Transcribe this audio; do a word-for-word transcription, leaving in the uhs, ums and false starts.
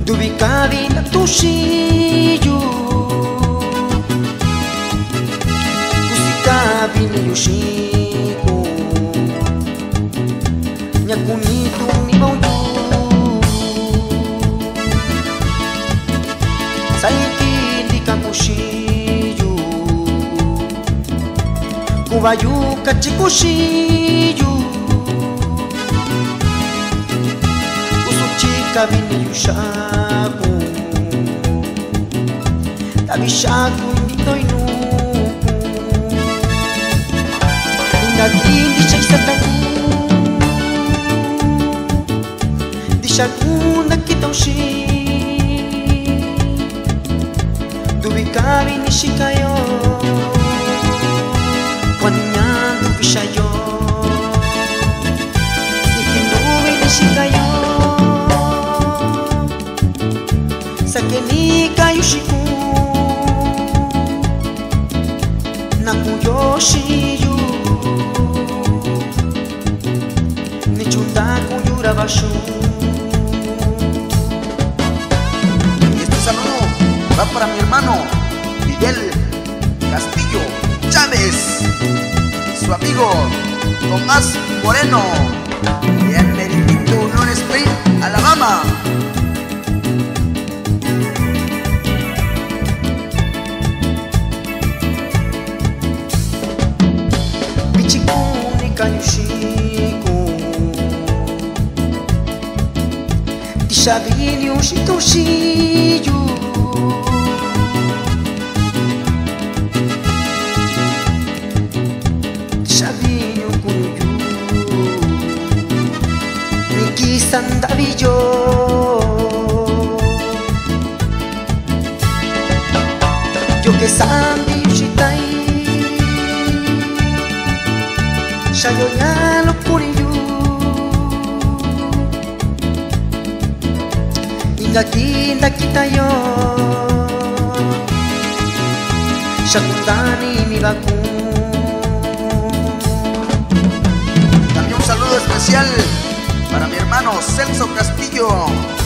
Dubikabi na tushiyu Kusikabi ni yushiku Nyakunitu mi bauyu Saiki di kakushiyu Kubayu kachikushiyu Usuchika bini yushaku Tabishaku nitoinu Inagin di shaisataku Di shaku nakitaushi Dubikabi ni shikayo Kwanyandu bishayo Ikinubi ni shikayo Sakeni kayushiku Nakuyoshiyu Nichutaku yurabashu Y este saludo va para mi hermano Miguel Castillo Chávez y su amigo Tomás Moreno de Benedicto Union Spring, Alabama. Bichikuni kayushiku Tishabini ushitoshiyu Tishabini ukuyu Nikisandabiyo Yo que sandi ushitai Shayoya lo kuriyu Ingaki ndakitayo Shakutani mi baku También un saludo especial para mi hermano Celso Castillo